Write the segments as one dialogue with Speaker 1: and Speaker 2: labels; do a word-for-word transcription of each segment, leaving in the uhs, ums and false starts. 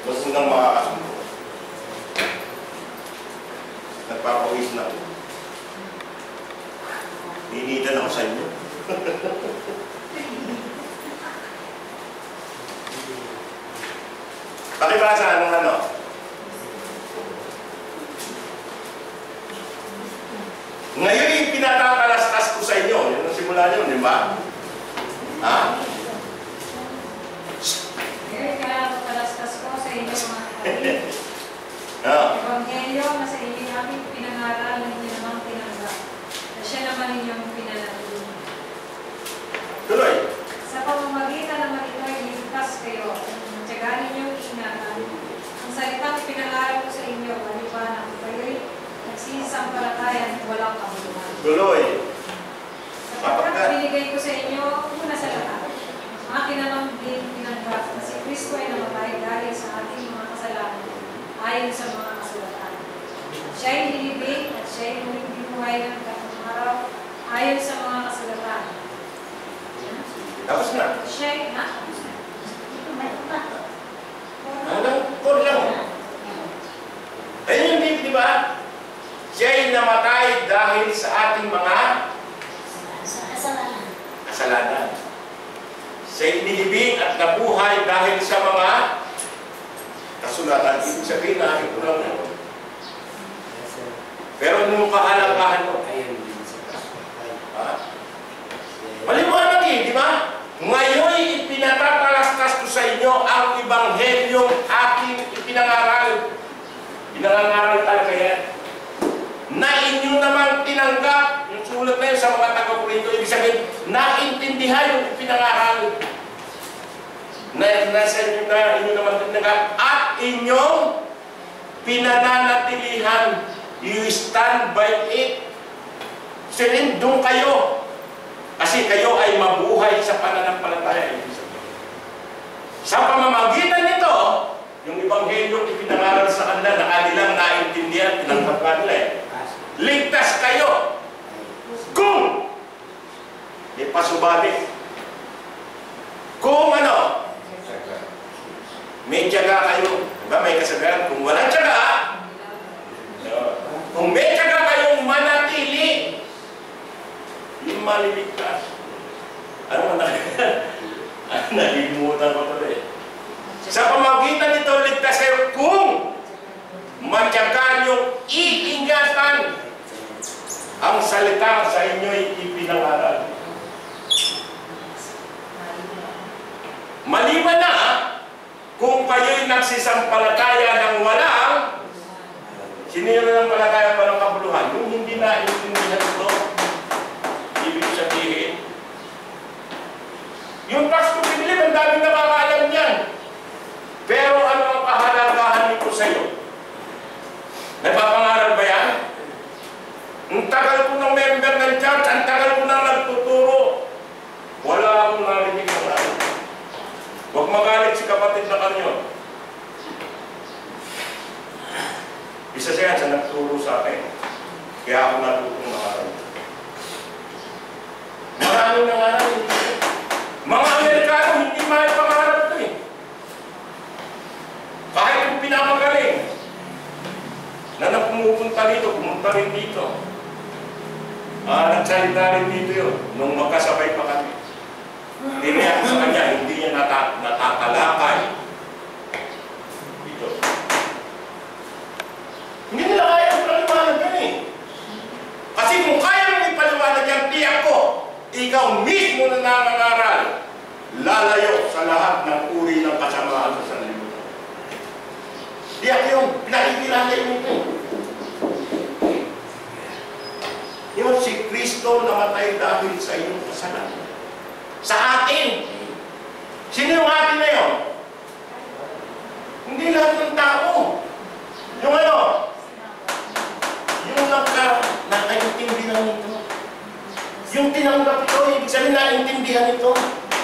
Speaker 1: Mas unang makakasundo. Nagpapawis na ako. Hinihitan ako sa inyo. Pakibasa, anong ano? Ngayon yung pinatatalastas ko sa inyo. Yun ang simula nyo, di ba? Ha?
Speaker 2: Ngayon pinatatalastas ko sa inyo mga kapatid.
Speaker 1: No.
Speaker 2: Ebanghelyo na sa inyo namin pinangaral na hindi namang tinanggap. Na siya naman inyong pinanatili.
Speaker 1: Tuloy.
Speaker 2: Sa pamamagitan naman ito ay ligtas kayo. Tiyagaan ninyong ingatan. Ang salitang pinangaral ko sa inyo, maliwanag kayo'y nagsisampalatayan walang kabuluhan.
Speaker 1: Tuloy.
Speaker 2: Sapagkat binigay ko sa inyo una sa lahat. Akin naman din pinanggap na si Kristo ay namatay dahil sa ating mga kasalanan ayon sa mga kasulatan. Siya ay nilibing at siya ay muling binuhay ng tatlong araw ayon sa mga kasulatan.
Speaker 1: Tapos na.
Speaker 2: Siya ay, ha?
Speaker 1: Hanggang core lang. Ayun yung di, di ba? Siya ay namatay dahil sa ating mga
Speaker 3: Kasalanan.
Speaker 1: kasalanan. Siya ay nilibing at nabuhay dahil sa mga kasulatan. Ibig sabihin na aking kulang mo. Pero nung kahalagahan mo, ha? Maliwanag eh, di ba? Ngayon ipinatatalastas ko sa inyo ang Ebanghelyong aking ipinangaral. Pinangaral talaga yan. Na inyo naman tinanggap, yung sulat na yun sa mga taga-Korinto, ibig sabihin, naintindihan yung ipinangaral. Na nasa inyo na inyo naman tinanggap at inyong pinananatilihan. You stand by it. Sirin, doon kayo. Kasi kayo ay mabuhay sa pananampalataya. Sa pamamagitan nito, yung Ebanghelyo ipinangaral sa kanila na kanilang naintindihan, tinanggap kanila eh. Ligtas kayo. Kung ipasubali. Kung ano, may tiyaga kayo. Diba may kasabihan? Kung walang tiyaga, kung may tiyaga kayong manatili, yung maliligtas. Ano mo na? Nalimutan ko pala eh. Sa pamagitan nito, ligtas kayo kung matyagan yung iingatan ang salita sa inyo'y ipinangaral. Maliban na kung kayo'y nagsisampalataya ng walang sininampalataya walang kabuluhan, yung hindi na intindihan ito. Ibig sabihin, yung tax to believe, ang daming nakakaalam niyan. Pero ano ang kahalagahan nito sa iyo? Napapangaral ba yan? Ang tagal ko ng member ng church, ang tagal ko nang nagtuturo. Wala akong narinig ng ano. Huwag magalit si kapatid na kanyo. Isa siya sa nagturo sa akin. Kaya ako natutong nangaral. Maraming nangaral. Mga Amerikano, hindi mahal pangarap ito eh. Kahit kung pinamagaling na napumupunta dito, pumunta rin dito. Ah, nagsalita rin dito yun, nung magkasabay pa kami. Tiniyak sa kanya, hindi niya nata natatalakay. Dito. Hindi nila kaya ang paliwanag yan eh. Kasi kung kaya mo ipaliwanag yan, tiyak ko, ikaw mismo na nangangaral, lalayo sa lahat ng uri ng kasamaan sa sanlibutan. Tiyak yung pinakikilala yung ito. Yun si Kristo namatay dahil sa iyong kasalanan. Sa atin. Sino yung atin na yun? Hindi lahat ng tao. Yung ano? Yung nagka, nakaintindihan nito. Yung tinanggap ito, ibig sabihin naintindihan ito.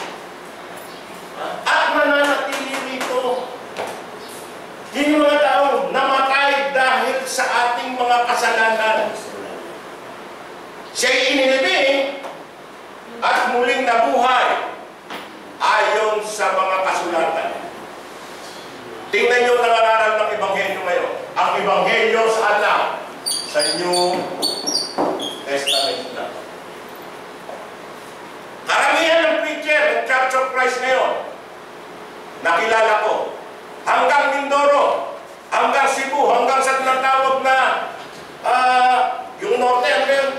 Speaker 1: At mananatili rito. Yung mga tao namatay dahil sa ating mga kasalanan. Siya'y inilibing at muling nabuhay ayon sa mga kasulatan. Tingnan nyo nangangaral ng Ebanghelyo ngayon. Ang Ebanghelyo saan na? Sa New Testament na. Karamihan ng preacher ng Church of Christ ngayon, nakilala ko, hanggang Mindoro, hanggang Cebu, hanggang sa tinatawag na uh, yung norte, ano yun?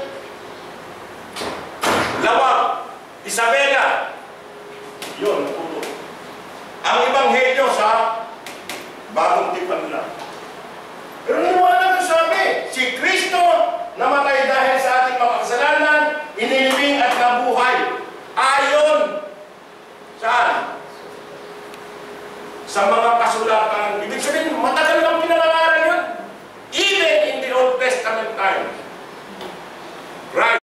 Speaker 1: Lawag, Isabela, yun, puto. Ang Ebanghelyo sa bagong tipan lang. Pero naniwala ko sabi, si Kristo namatay dahil sa ating mga kasalanan, inilibing at nabuhay. Ayon saan? Sa mga kasulatan. Ibig sabihin, matagal lang pinangangaral yun. Even in the Old Testament time. Right.